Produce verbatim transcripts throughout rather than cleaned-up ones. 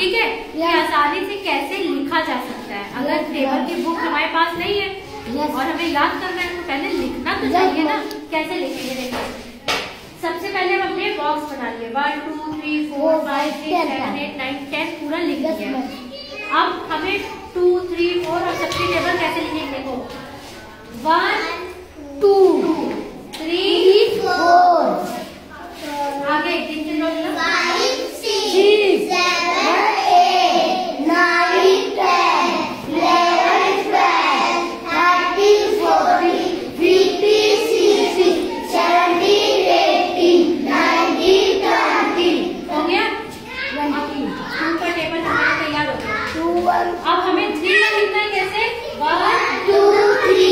ठीक है, ये आसानी से कैसे लिखा जा सकता है। अगर टेबल की बुक हमारे पास नहीं है और हमें याद करना है तो पहले लिखना तो चाहिए ना। कैसे लिखेंगे देखिए, सबसे पहले हम अपने बॉक्स बना लिए, one two three four five six seven eight nine ten पूरा लिख लिया। अब हमें टू थ्री फोर और सबकी टेबल कैसे लिखेंगे, देखो वन टू थ्री फोर, आगे किन किन लोग five six seven eight nine ten eleven twelve thirteen fourteen fifteen sixteen seventeen eighteen nineteen twenty. हो गया, टू का टेबल हमारा तैयार हो गया। अब हमें थ्री का लिखना है, कैसे वन टू थ्री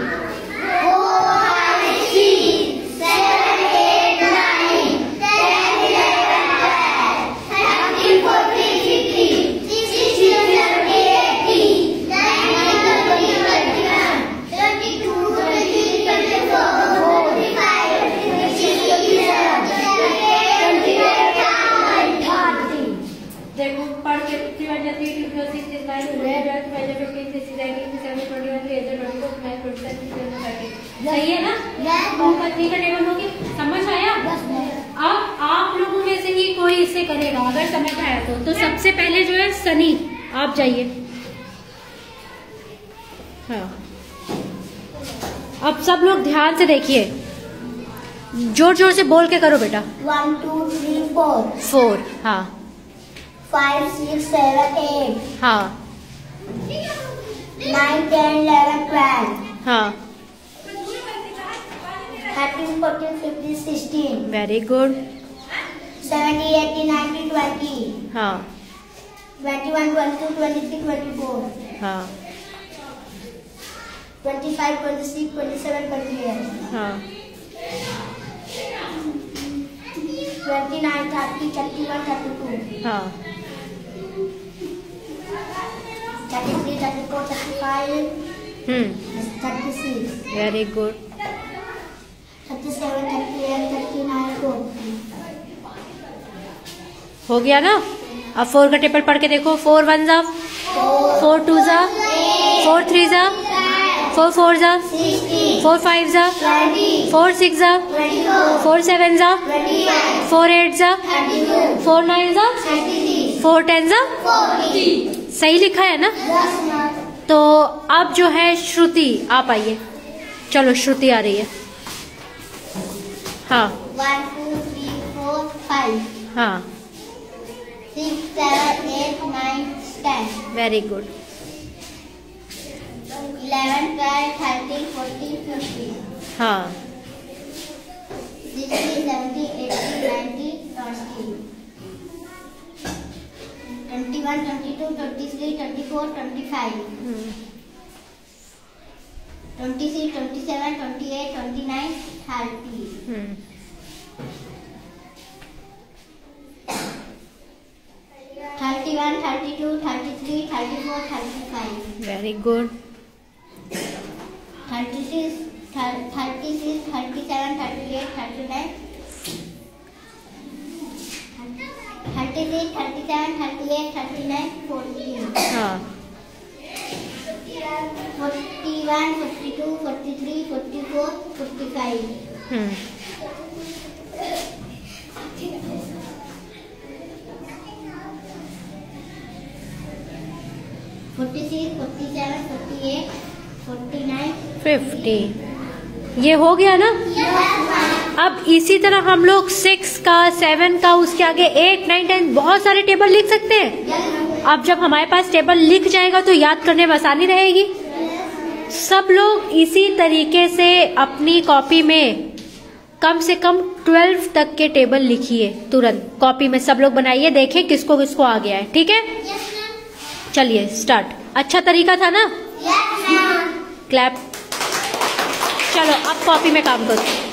सही है ना, थ्री का टेबल होगी। समझ आया? अब आप लोगों में से ही कोई इसे करेगा, अगर समझ आया तो। तो सबसे पहले जो है सनी, आप जाइए। हाँ, अब सब लोग ध्यान से देखिए, जोर जोर से बोल के करो बेटा। One two three four four, हाँ। फाइव सिक्स सेवन एट, हाँ। नाइन टेन इलेवन ट्वेल्व, हाँ। Thirteen fourteen fifteen sixteen, very good. Seventy eighty ninety twenty, हाँ। Twenty one twenty two twenty three twenty four, हाँ। Twenty five twenty six twenty seven twenty eight, हाँ। Twenty nine thirty thirty one thirty two, हाँ। Thirty three thirty four thirty five, हम्म, thirty six, very good. Thirty seven thirty eight thirty nine forty. हो गया ना। अब four का table पढ़ के देखो। फोर वन जा फोर, टू जा फोर, थ्री जा फोर, फोर जा फोर, फाइव जा फोर, सिक्स जा फोर, सेवन जा फोर, एट जा फोर, नाइन जा फोर, टेन जा। सही लिखा है ना। तो अब जो है श्रुति, आप आइए। चलो श्रुति आ रही है। हाँ। One two three four five, हाँ। Six seven eight nine ten, very good. Eleven twelve thirteen fourteen fifteen, हाँ। Sixteen seventeen eighteen nineteen twenty, twenty one twenty two twenty three twenty four twenty five, twenty six twenty seven twenty eight twenty nine thirty, thirty one thirty two thirty three thirty four thirty five, very good. Thirty six thirty six thirty seven thirty eight thirty nine, thirty six thirty seven thirty eight thirty nine forty, हाँ। Forty one forty two forty three forty four forty five, हम्म, forty six forty seven forty eight forty nine fifty. ये हो गया ना। अब इसी तरह हम लोग सिक्स का, सेवन का, उसके आगे एट नाइन टेन बहुत सारे टेबल लिख सकते हैं। अब जब हमारे पास टेबल लिख जाएगा तो याद करने में आसानी रहेगी। सब लोग इसी तरीके से अपनी कॉपी में कम से कम ट्वेल्व तक के टेबल लिखिए। तुरंत कॉपी में सब लोग बनाइए, देखें किसको किसको आ गया है। ठीक है, चलिए स्टार्ट। अच्छा तरीका था ना। क्लैप। चलो अब कॉपी में काम करो।